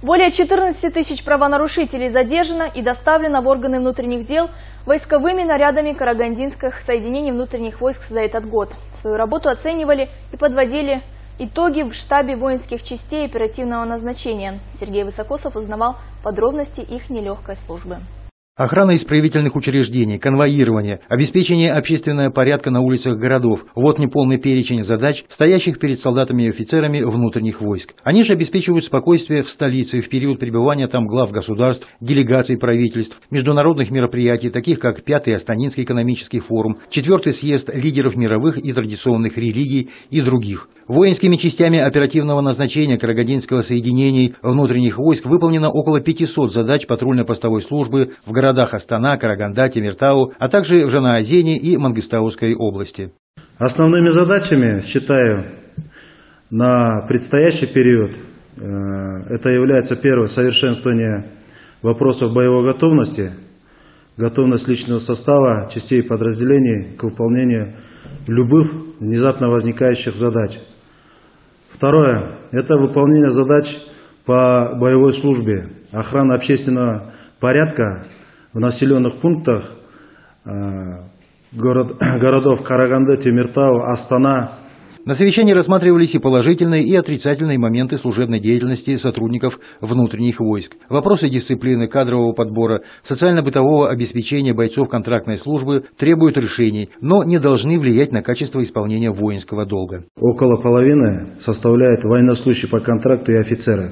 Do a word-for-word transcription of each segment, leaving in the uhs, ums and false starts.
Более четырнадцати тысяч правонарушителей задержано и доставлено в органы внутренних дел войсковыми нарядами карагандинских соединений внутренних войск за этот год. Свою работу оценивали и подводили итоги в штабе воинских частей оперативного назначения. Сергей Высокосов узнавал подробности их нелегкой службы. Охрана исправительных учреждений, конвоирование, обеспечение общественного порядка на улицах городов – вот неполный перечень задач, стоящих перед солдатами и офицерами внутренних войск. Они же обеспечивают спокойствие в столице в период пребывания там глав государств, делегаций правительств, международных мероприятий, таких как Пятый Астанинский экономический форум, Четвертый съезд лидеров мировых и традиционных религий и других. Воинскими частями оперативного назначения Карагандинского соединений внутренних войск выполнено около пятисот задач патрульно-постовой службы в городах Астана, Караганда, Темиртау, а также в Жанаозене и Мангыстауской области. Основными задачами, считаю, на предстоящий период, это является первое – совершенствование вопросов боевой готовности, готовность личного состава частей подразделений к выполнению любых внезапно возникающих задач. Второе – это выполнение задач по боевой службе, охрана общественного порядка в населенных пунктах город, городов Караганды, Темиртау, Астана. На совещании рассматривались и положительные, и отрицательные моменты служебной деятельности сотрудников внутренних войск. Вопросы дисциплины, кадрового подбора, социально-бытового обеспечения бойцов контрактной службы требуют решений, но не должны влиять на качество исполнения воинского долга. Около половины составляют военнослужащие по контракту и офицеры.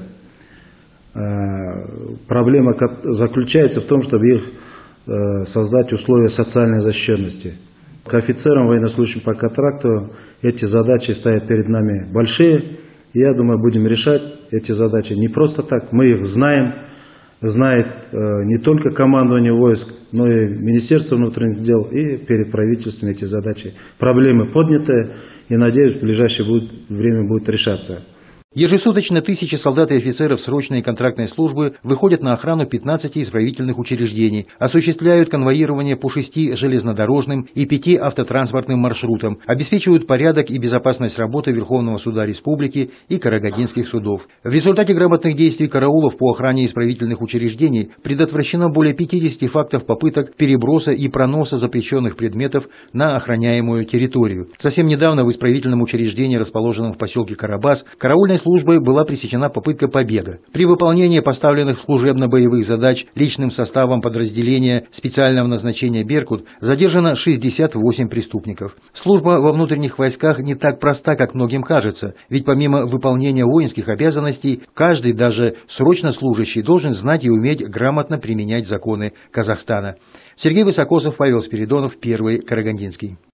Проблема заключается в том, чтобы их создать условия социальной защищенности. К офицерам, военнослужащим по контракту эти задачи стоят перед нами большие. И я думаю, будем решать эти задачи не просто так. Мы их знаем, знает не только командование войск, но и Министерство внутренних дел, и перед правительством эти задачи. Проблемы подняты, и, надеюсь, в ближайшее время будут решаться. Ежесуточно тысячи солдат и офицеров срочной и контрактной службы выходят на охрану пятнадцати исправительных учреждений, осуществляют конвоирование по шести железнодорожным и пяти автотранспортным маршрутам, обеспечивают порядок и безопасность работы Верховного суда Республики и карагандинских судов. В результате грамотных действий караулов по охране исправительных учреждений предотвращено более пятидесяти фактов попыток переброса и проноса запрещенных предметов на охраняемую территорию. Совсем недавно в исправительном учреждении, расположенном в поселке Карабас, караульной службой была пресечена попытка побега. При выполнении поставленных служебно-боевых задач личным составом подразделения специального назначения «Беркут» задержано шестьдесят восемь преступников. Служба во внутренних войсках не так проста, как многим кажется, ведь помимо выполнения воинских обязанностей, каждый, даже срочно служащий, должен знать и уметь грамотно применять законы Казахстана. Сергей Высокосов, Павел Спиридонов, Первый Карагандинский.